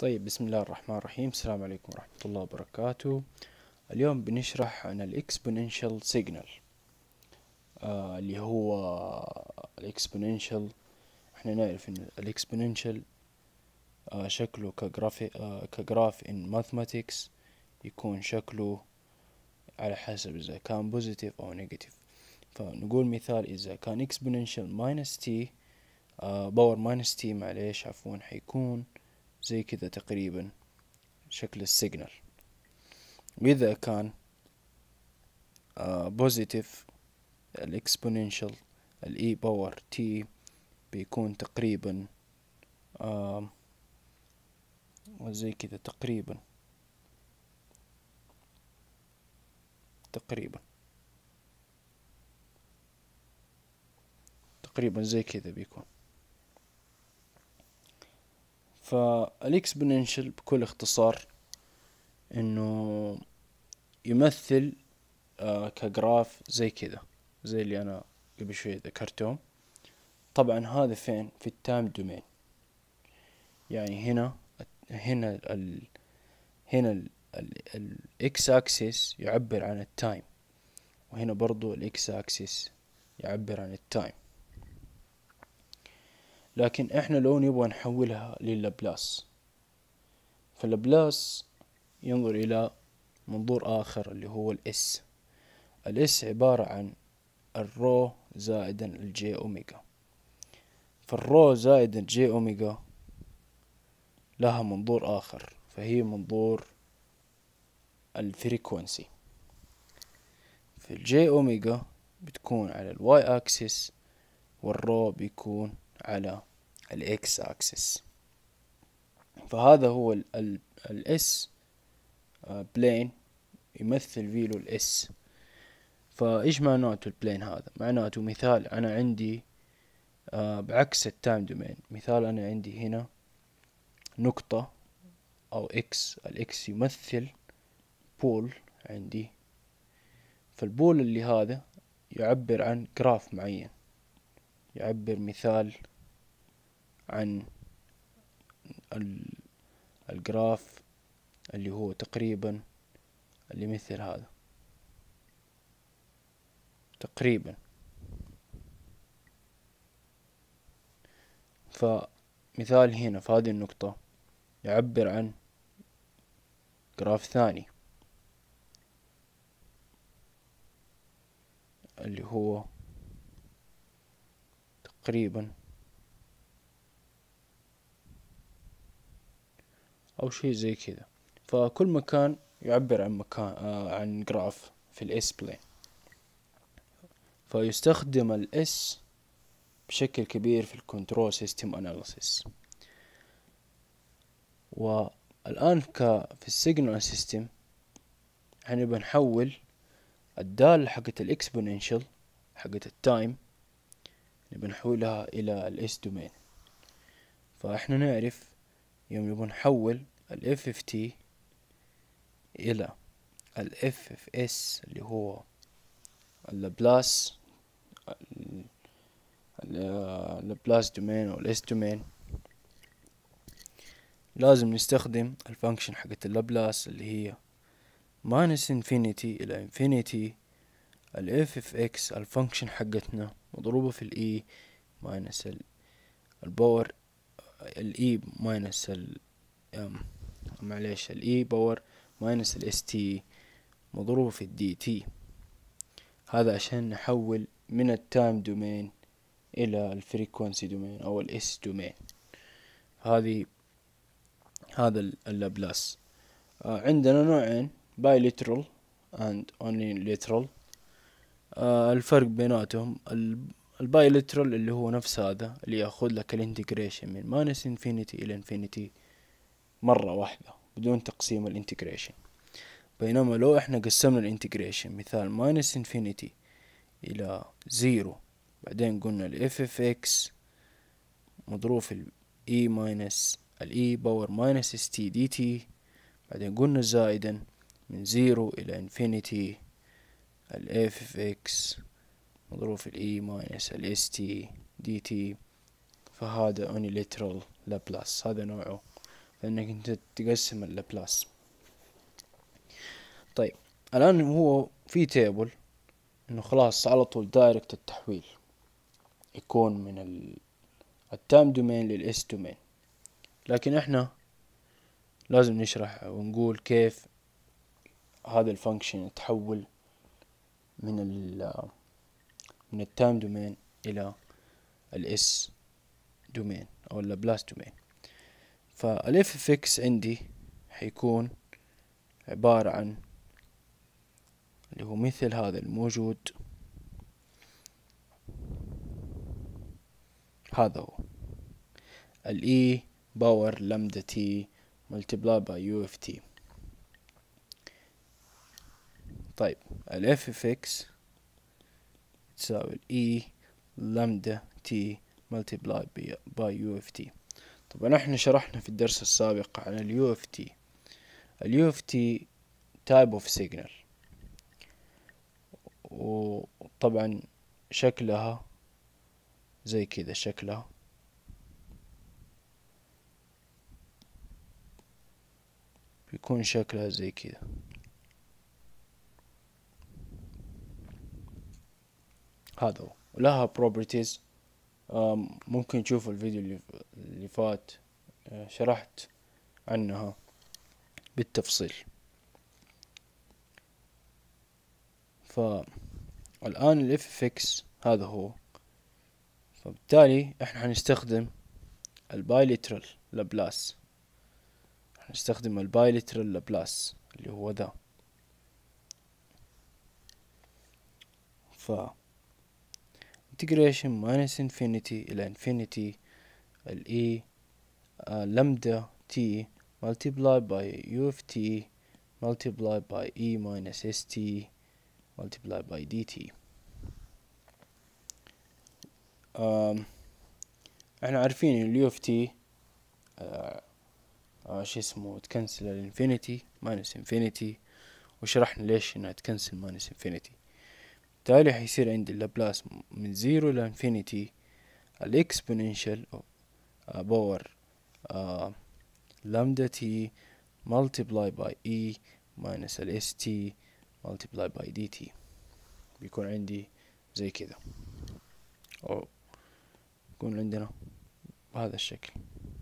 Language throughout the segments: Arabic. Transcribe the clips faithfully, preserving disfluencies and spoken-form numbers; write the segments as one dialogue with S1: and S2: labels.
S1: طيب، بسم الله الرحمن الرحيم. السلام عليكم ورحمة الله وبركاته. اليوم بنشرح عن الاكسبوننشال سيجنال آه اللي هو الاكسبوننشال. احنا نعرف ان الاكسبوننشال آه شكله كجراف آه كجراف ان ماثماتكس، يكون شكله على حسب اذا كان بوزيتيف او نيجاتيف. فنقول مثال، اذا كان اكسبوننشال ماينس تي باور ماينس تي معليش عفوا حيكون زي كذا تقريبا شكل السيجنال. وإذا كان بوزيتيف الاكسبوننشال الاي باور تي بيكون تقريبا آه زي كذا تقريبا تقريبا تقريبا زي كذا بيكون. فالاكسبوننشال بكل اختصار انه يمثل آه كجراف زي كذا، زي اللي انا قبل شوي ذكرتهم. طبعا هذا فين؟ في التايم دومين. يعني هنا هنا ال هنا الاكس اكسس يعبر عن التايم، وهنا برضو الاكس اكسس يعبر عن التايم. لكن احنا لو نبغى نحولها للابلاس، فاللابلاس ينظر الى منظور اخر اللي هو الاس. الاس عبارة عن الرو زائدا الجي اوميجا. فالرو زائد الجي اوميجا لها منظور اخر، فهي منظور الفريكونسي. في الجي اوميجا بتكون على الواي اكسس، والرو بيكون على الاكس اكسس. فهذا هو الاس بلين يمثل فيلو الاس. فايش معناته البلين هذا؟ معناته مثال انا عندي آه بعكس التايم دومين. مثال انا عندي هنا نقطة او اكس، الاكس يمثل بول عندي. فالبول اللي هذا يعبر عن جراف معين، يعبر مثال عن الجراف اللي هو تقريبا اللي مثل هذا تقريبا. فمثال هنا في هذه النقطة يعبر عن جراف ثاني اللي هو تقريبا او شيء زي كذا. فكل مكان يعبر عن مكان آه عن جراف في الاس بلين. فيستخدم الاس بشكل كبير في الكنترول سيستم اناليسيس. والان ك في السيجنال سيستم احنا بنحول الدالة حقت الاكسبوننشال حقت التايم بنحولها الى الاس دومين. فاحنا نعرف يوم نبغى نحول الاف اف تي الى الاف اف اس اللي هو اللابلاس اللابلاس دومين او الاس دومين، لازم نستخدم الفانكشن حقت اللابلاس اللي هي ماينس انفينيتي الى انفينيتي الاف اف اكس الفانكشن حقتنا مضروبة في الاي ماينس الباور الاي ماينس ال معليش الاي باور ماينس الاس تي مضروبة في الدي تي. هذا عشان نحول من التايم دومين الى الفريكونسي دومين او الاس دومين. هذه هذا اللابلاس. آه عندنا نوعين، بايليترال and unilateral. آه الفرق بيناتهم البايليترال اللي هو نفس هذا اللي ياخذ لك الانتجريشن من ماينس انفينيتي الى انفينيتي مرة واحدة بدون تقسيم الانتجريشن. بينما لو احنا قسمنا الانتجريشن مثال ماينس انفينيتي الى زيرو، بعدين قلنا الاف اف اكس مضروب في الاي ماينس الاي باور ماينس اس تي دي تي، بعدين قلنا زائدا من زيرو الى انفينيتي الاف اف اكس مضروب في الاي ماينس الاس تي دي تي. فهذا unilateral لابلاس، هذا نوعه فإنك انت تقسم اللابلاس. طيب الآن هو في تيبل انه خلاص على طول دايركت التحويل يكون من التايم دومين للاس دومين، لكن احنا لازم نشرح ونقول كيف هذا الفانكشن يتحول من ال من التايم دومين الى الاس دومين او اللابلاس دومين. فالاف اف اكس عندي حيكون عبارة عن اللي هو مثل هذا الموجود، هذا هو ال E باور لامدا T multiply by U of T. طيب ال F of X تساوي ال E لامدا T multiply by U of T. طبعا احنا شرحنا في الدرس السابق عن ال U of T. ال U of T type of signal، وطبعا شكلها زي كذا، شكلها بيكون شكلها زي كذا. هذا هو، ولها properties. ممكن تشوفوا الفيديو اللي فات شرحت عنها بالتفصيل. فالآن ال F of X هذا هو، فبالتالي احنا هنستخدم البايليترال لابلاس، هنستخدم البايليترال لابلاس اللي هو ذا. ف integration minus infinity إلى infinity ال E lambda t multiplied by U of t multiplied by E minus st multiplied by dt. um, احنا عارفين ال U of t آه آه شو اسمه تكنسل الانفينيتي ماينس انفينيتي، وشرحنا ليش انها تكنسل ماينس انفينيتي. بالتالي حيصير عندي اللابلاس من زيرو الى انفينيتي الاكسبوننشال باور لامدا تي multiply by e minus ال st multiply by dt. بيكون عندي زي كذا، او يكون عندنا بهذا الشكل.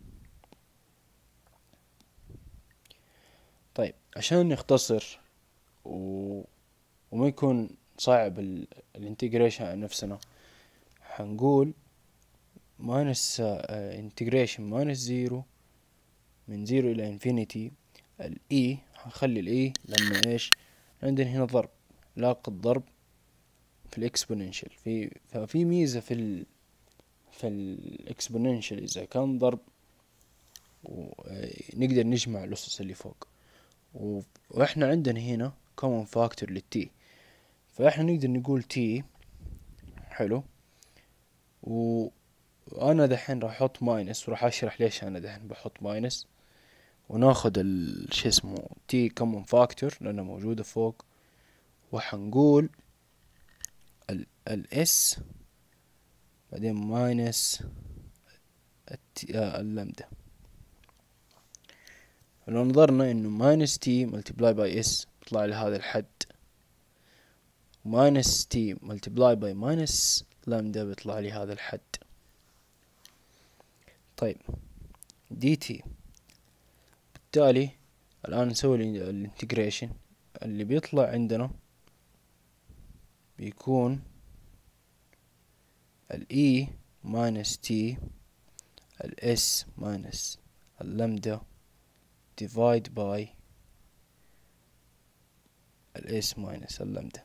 S1: طيب عشان نختصر و... وما يكون صعب الانتجريشن على نفسنا، حنقول ماينس انتجريشن ماينس زيرو من زيرو الى انفينيتي الاي، حنخلي الاي لانه ايش عندنا هنا ضرب، علاقة ضرب في الاكسبوننشال. في ففي ميزة في ال في الاكسبوننشال اذا كان ضرب ونقدر نجمع الاسس اللي فوق، واحنا عندنا هنا common factor للتي، فاحنا نقدر نقول تي. حلو، وانا دحين راح احط ماينس، وراح اشرح ليش انا دحين بحط ماينس، وناخد ال شو اسمه تي common factor لانها موجودة فوق، وحنقول ال ال اس بعدين ماينس اللامدا. لو نظرنا انه ماينس تي ملتبلاي باي اس بيطلع لي هذا الحد، ماينس تي ملتبلاي باي ماينس لامدا بيطلع لي هذا الحد. طيب دي تي، بالتالي الآن نسوي الانتجريشن، اللي بيطلع عندنا بيكون ال E minus T ال S minus اللامدا divide by ال S minus اللامدا.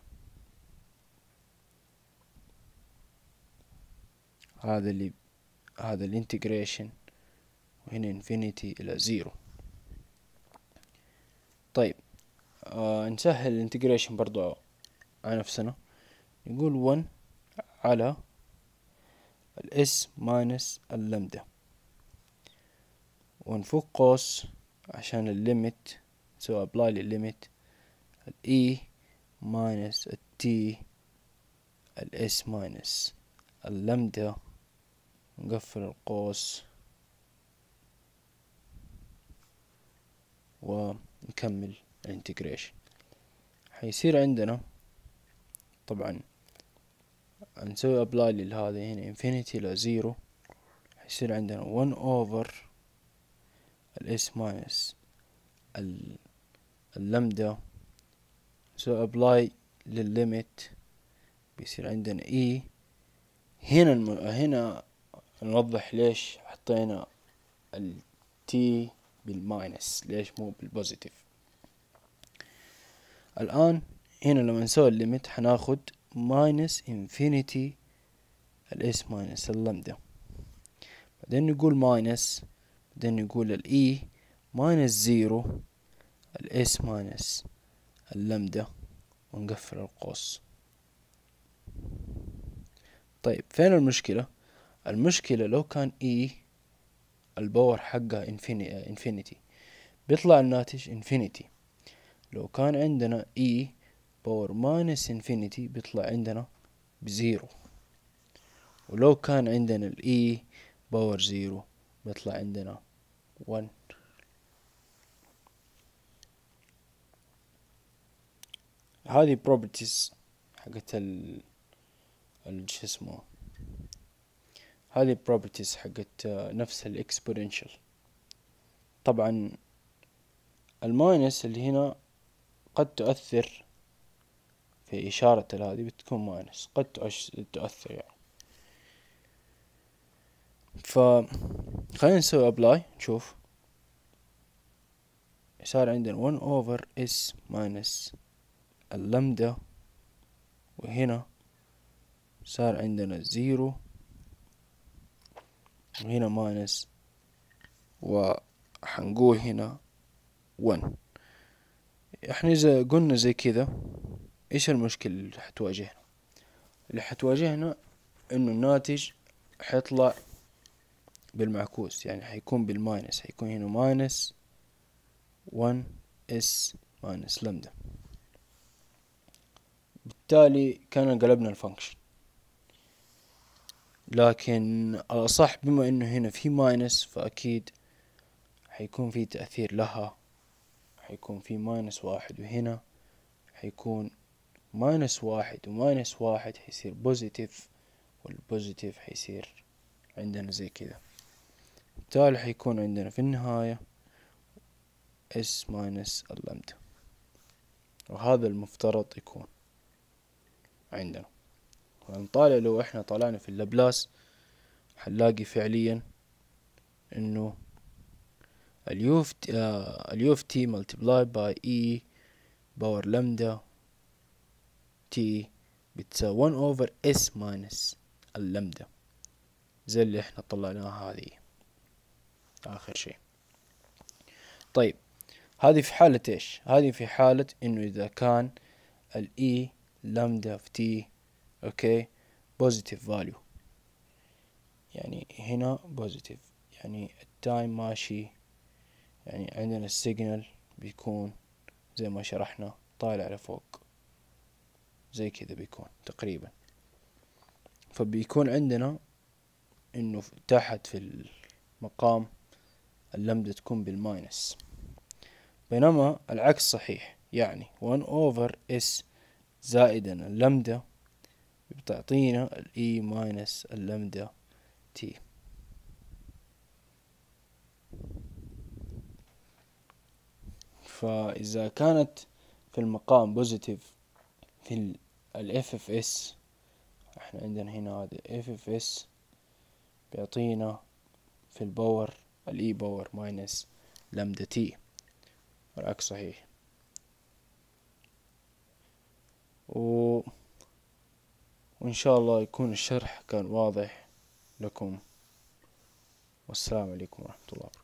S1: هذا اللي هذا الانتجريشن، وهنا انفينيتي الى زيرو. طيب آه نسهل الانتجريشن برضو على نفسنا، نقول ون على ال S minus اللامدا، ونفك قوس عشان الليمت، نسوي apply للليمت ال E minus ال T ال S minus اللامدا، نقفل القوس، ونكمل الانتجريشن. حيصير عندنا طبعا نسوي ابلاي لهذا هنا انفينيتي الى زيرو، حيصير عندنا ون اوفر الاس ماينس اللمدة، نسوي ابلاي للليميت، بيصير عندنا اي. هنا الم... هنا نوضح ليش حطينا التي بالماينس، ليش مو بالبوزيتيف. الآن هنا لما نسوي الليميت حناخد ماينس انفينيتي الاس ماينس اللمدة، بعدين نقول ماينس، بعدين نقول الاي ماينس زيرو الاس ماينس اللمدة، ونقفل القوس. طيب فين المشكلة؟ المشكلة لو كان اي الباور حقها انفينيتي بيطلع الناتج انفينيتي، لو كان عندنا اي باور ماينس انفينيتي بيطلع عندنا بزيرو، ولو كان عندنا الاي باور زيرو بيطلع عندنا ون. هذه properties حقت ال شو اسمه، هذه properties حقت نفس الاكسبوننشال. طبعا الماينس اللي هنا قد تؤثر في إشارة هذه، بتكون ماينس قد تؤثر يعني. فخلينا نسوي ابلاي نشوف. صار عندنا ون اوفر اس ماينس اللمدة، وهنا صار عندنا زيرو، وهنا ماينس، وحنقول هنا ون. احنا اذا قلنا زي كذا ايش المشكلة اللي حتواجهنا؟ اللي حتواجهنا انه الناتج حيطلع بالمعكوس، يعني حيكون بالماينس، حيكون هنا ماينس ون اس ماينس لمدة، بالتالي كان قلبنا الفانكشن. لكن الأصح بما انه هنا في ماينس فاكيد حيكون في تأثير لها، حيكون في ماينس واحد، وهنا حيكون ماينس واحد وماينس واحد حيصير بوزيتيف، والبوزيتيف حيصير عندنا زي كذا، بالتالي حيكون عندنا في النهاية اس ماينس اللمدة، وهذا المفترض يكون عندنا. ونطالع لو احنا طلعنا في اللابلاس حنلاقي فعليا انه اليو اوف تي اليو اوف تي multiplied by e باور لمدة تي بتساوي ون اوفر اس ماينس اللمدة، زي اللي احنا طلعناها هذه اخر شيء. طيب هذه في حالة ايش؟ هذه في حالة انه اذا كان الاي لمدة في تي اوكي بوزيتيف فاليو، يعني هنا بوزيتيف، يعني التايم ماشي، يعني عندنا السيجنال بيكون زي ما شرحنا طالع لفوق زي كذا بيكون تقريبا. فبيكون عندنا انه تحت في المقام اللمدة تكون بالماينس، بينما العكس صحيح، يعني ون اوفر اس زائدا اللمدة بتعطينا الاي ماينس اللمدة تي. فاذا كانت في المقام بوزيتيف في الاف اف اس، احنا عندنا هنا هذا اف اف اس بيعطينا في الباور الاي باور ماينس لمدة تي، والعكس صحيح. و... وإن شاء الله يكون الشرح كان واضح لكم، والسلام عليكم ورحمة الله وبركاته.